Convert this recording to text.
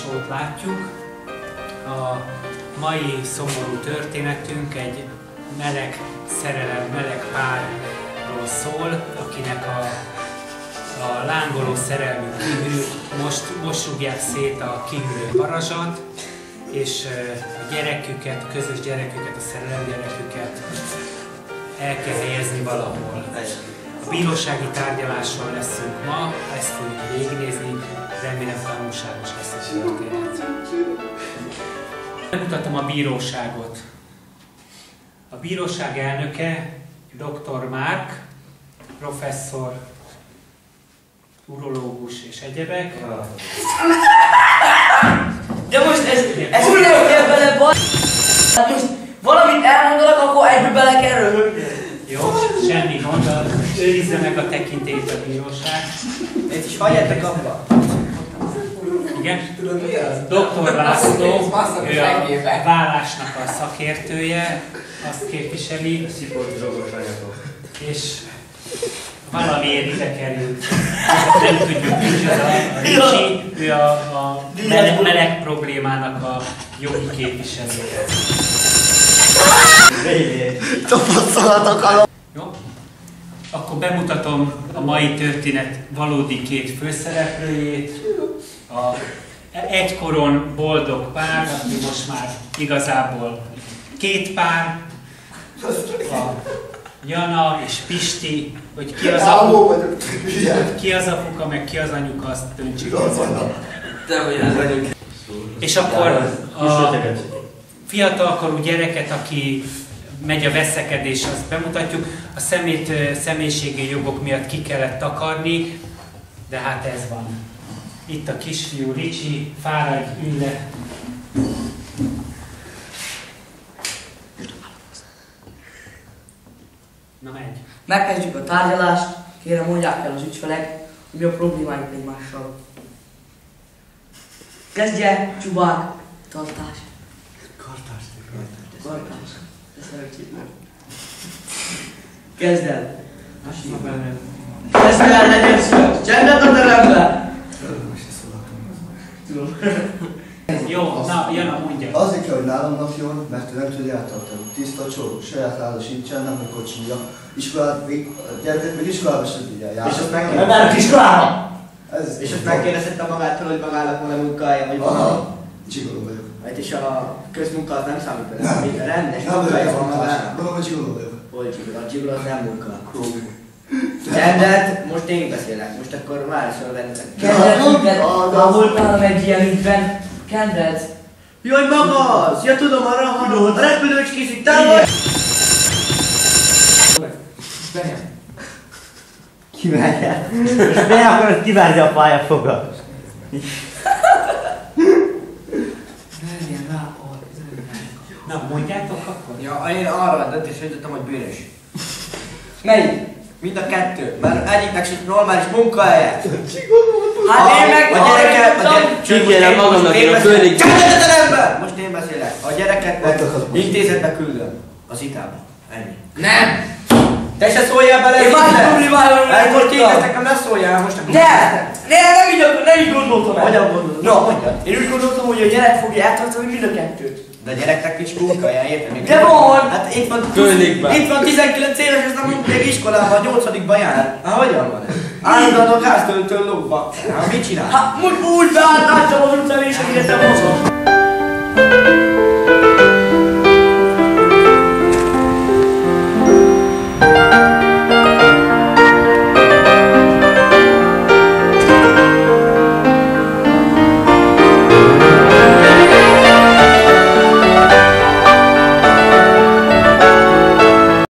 show-t látjuk. A mai szomorú történetünk egy meleg szerelem, meleg párról szól, akinek a lángoló szerelmű kihűl, most rúgják szét a kihűlő varázsat, és a gyereküket, a közös gyereküket, a szerelem gyereküket el kell helyezni valahol. A bírósági tárgyaláson leszünk ma, ezt fogjuk végignézni, remélem tanulságos lesz a történet. Bemutatom a bíróságot. A bíróság elnöke Dr. Márk, professzor, urológus és egyebek. De most ez úgy kell bele baj. Hát most valamit elmondanak, akkor egyből bele kell röhögni. Jó, semmi gond, őrizze meg a tekintélyt a bíróság. Itt is hagyjátok abba. Igen? Dr. László, ő a vállásnak a szakértője, azt képviseli, és valamiért ide került. Nem tudjuk, hogy ez a Ricsi, ő a meleg problémának a jogi képviselője. Jó? Akkor bemutatom a mai történet valódi két főszereplőjét. Egykoron boldog pár, aki most már igazából két pár. A Jana és Pisti, hogy ki az apuka, meg ki az anyuka, azt döntsük. És akkor a fiatalkorú gyereket, aki megy a veszekedés, azt bemutatjuk. A személyiségi jogok miatt ki kellett takarni, de hát ez van. Itt a kisfiú Ricsi, fáradj, ülj le. Na megy. Megkezdjük a tárgyalást. Kérem, mondják el az ügyfelek, hogy mi a problémájuk egymással. Kezdje, Csubák. Tartás. Kartás. Kezd el. Kezd el, legyen szület. Csendet a terembe. Jó, na, Jana, mondja. Azért kell, hogy nálam napjon, mert ő nem tudja eltartani. Tiszta csóró, saját láda sincsen, nem hogy kocsinja. Gyerekek még iskolába sem tudja járni. És azt megkérdezett iskolába! És azt megkérdezette magától, hogy magának van-e munkája, vagy valami? Csigoló vagyok. Hát és a közmunka az nem számít bele, rendes munkája van magának. Mondom, hogy csigoló vagyok. Hol csigoló? A csigoló az nem munka. Csendet, most én beszélek, most akkor válaszol benned. Csendet, ha voltál egy ilyen ügyben, Csendet. Jaj, maga az! Ja tudom, a repülős készít, te vagy! Kivárja. És miért akarod kivárni a pályafogat? Na, mondjátok akkor? Ja, én arra a döntésre jutottam, hogy bűnös. Melyik? Mind a kettő, mert egyiknek sincs normális munkahelye. Hát én meg a gyereket... Kikérem magamnak, én a főnök... Most én beszélek. A gyereketnek intézetbe küldöm. Az itába. Ennyi. Nem! Te se szóljál bele! Én más problémáról nem most kérdez, nekem ne szóljál most. Nem így gondoltam el. Hogyan gondolod? No, mondjad. Én úgy gondoltam, hogy a gyerek fogja eltartani mind a kettőt. De a gyereknek nincs munkahelye, érted? De van! Hát itt van 19 éves, ez nem még iskolában, a 8-ba jár. Hát hogyan van ez? Állandóan a háztől lógva. Hát mit csinál? Hát úgy beállt, látszom az utcán és egyetem mozog.